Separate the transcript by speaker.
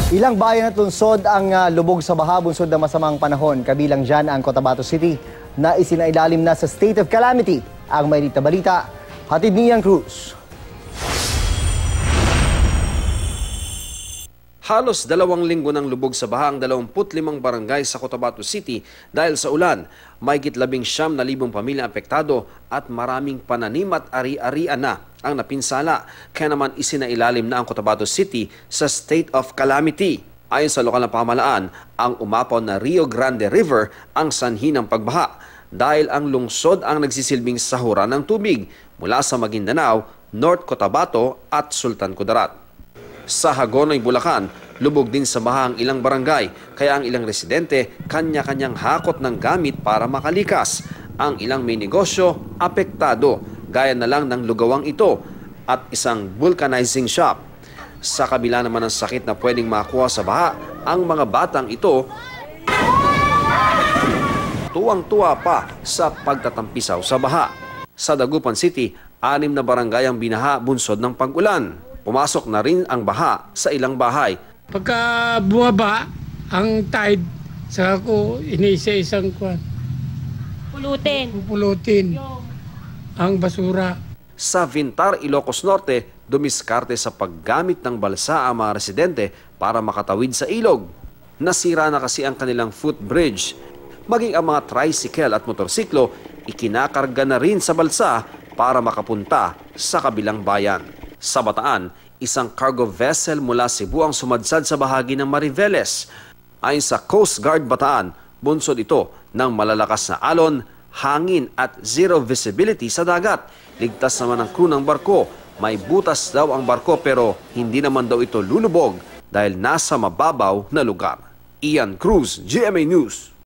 Speaker 1: Ilang bayan at lungsod ang lubog sa baha bunsod ng masamang panahon. Kabilang dyan ang Cotabato City na isinailalim na sa state of calamity. Ang mainit na balita, hatid ni Ian Cruz.
Speaker 2: Halos 2 linggo ng lubog sa baha ang 25 barangay sa Cotabato City dahil sa ulan. Mahigit 19,000 pamilyang apektado at maraming pananim at ari-arian na ang napinsala. Kaya naman isinailalim na ang Cotabato City sa state of calamity. Ayon sa lokal na pamahalaan, ang umapaw na Rio Grande River ang sanhi ng pagbaha dahil ang lungsod ang nagsisilbing sahuran ng tubig mula sa Maguindanao, North Cotabato at Sultan Kudarat. Sa Hagonoy, Bulacan, lubog din sa baha ang ilang barangay, kaya ang ilang residente kanya-kanyang hakot ng gamit para makalikas. Ang ilang may negosyo apektado, gaya na lang ng lugawang ito at isang vulcanizing shop. Sa kabila naman ng sakit na pwedeng makuha sa baha, ang mga batang ito tuwang-tuwa pa sa pagtatampisaw sa baha. Sa Dagupan City, 6 na barangay ang binaha bunsod ng pag-ulan. Pumasok na rin ang baha sa ilang bahay.
Speaker 3: Pagka bumaba ang tide, saka ko iniisa-isang kwan. Pupulutin ang basura.
Speaker 2: Sa Vintar, Ilocos Norte, dumiskarte sa paggamit ng balsa ang mga residente para makatawid sa ilog. Nasira na kasi ang kanilang footbridge. Maging ang mga tricycle at motorsiklo, ikinakarga na rin sa balsa para makapunta sa kabilang bayan. Sa Bataan, isang cargo vessel mula Cebu ang sumadsad sa bahagi ng Mariveles. Ayon sa Coast Guard Bataan, bunsod ito ng malalakas na alon, hangin at zero visibility sa dagat. Ligtas naman ang crew ng barko. May butas daw ang barko pero hindi naman daw ito lulubog dahil nasa mababaw na lugar. Ian Cruz, GMA News.